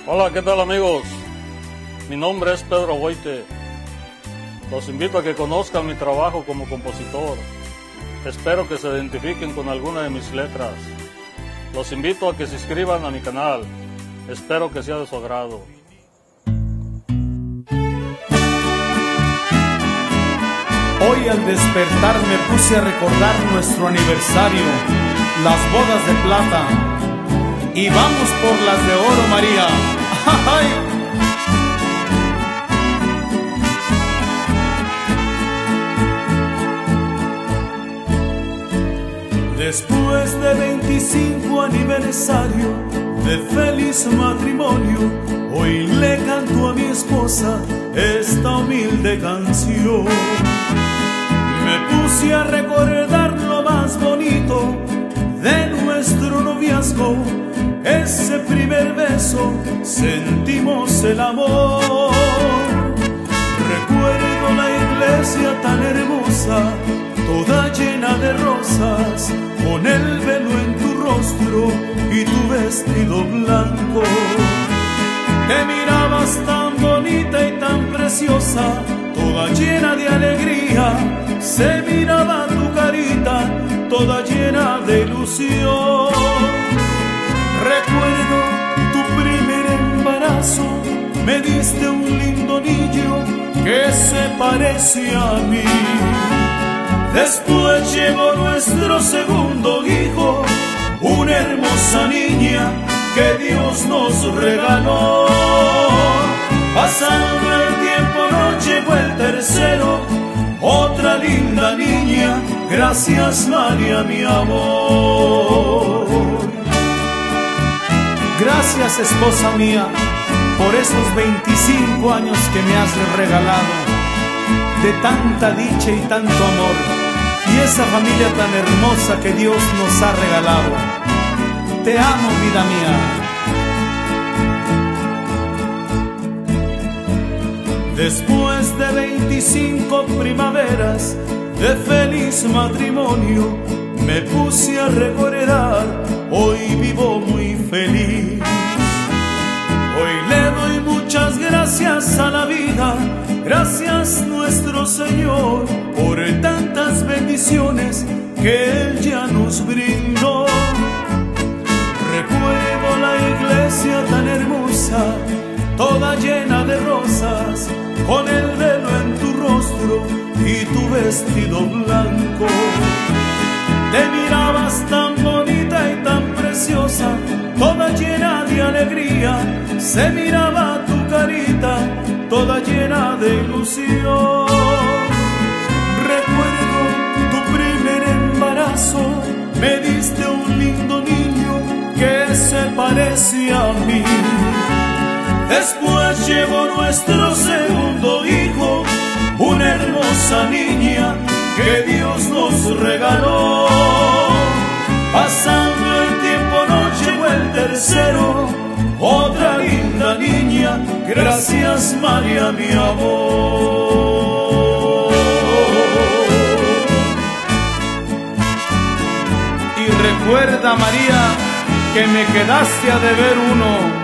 Hola, ¿qué tal amigos? Mi nombre es Pedro Boite. Los invito a que conozcan mi trabajo como compositor. Espero que se identifiquen con alguna de mis letras. Los invito a que se inscriban a mi canal. Espero que sea de su agrado. Hoy al despertar me puse a recordar nuestro aniversario, las bodas de plata, y vamos por las de oro, María. ¡Ay! Después de 25 aniversario de feliz matrimonio, hoy le canto a mi esposa esta humilde canción. Me puse a recordar lo más bonito de nuestro noviazgo. Ese primer beso sentimos el amor. Recuerdo la iglesia tan hermosa, toda llena de rosas, con el velo en tu rostro y tu vestido blanco. Te mirabas tan bonita y tan preciosa, toda llena de alegría. Se miraba tu carita, toda llena de ilusión. Recuerdo tu primer embarazo, me diste un lindo niño que se parecía a mí. Después llegó nuestro segundo hijo, una hermosa niña que Dios nos regaló. Pasando el tiempo no llegó el tercero, otra linda niña, gracias María mi amor. Gracias esposa mía por esos 25 años que me has regalado, de tanta dicha y tanto amor, y esa familia tan hermosa que Dios nos ha regalado. Te amo, vida mía. Después de 25 primaveras de feliz matrimonio, me puse a recordar, hoy vivo muy feliz. Hoy le doy muchas gracias a la vida, gracias nuestro Señor, por tantas bendiciones que Él ya nos brindó. Recuerdo la iglesia tan hermosa, toda llena de rosas, con el velo en tu rostro y tu vestido blanco. Te mirabas tan bonita y tan preciosa, toda llena de alegría. Se miraba tu carita, toda llena de ilusión. Recuerdo tu primer embarazo, me diste un lindo niño que se parecía a mí. Después llegó nuestro segundo hijo, una hermosa niña que Dios nos regaló. Pasando el tiempo no llegó el tercero, otra linda niña, gracias María mi amor. Y recuerda María que me quedaste a deber uno,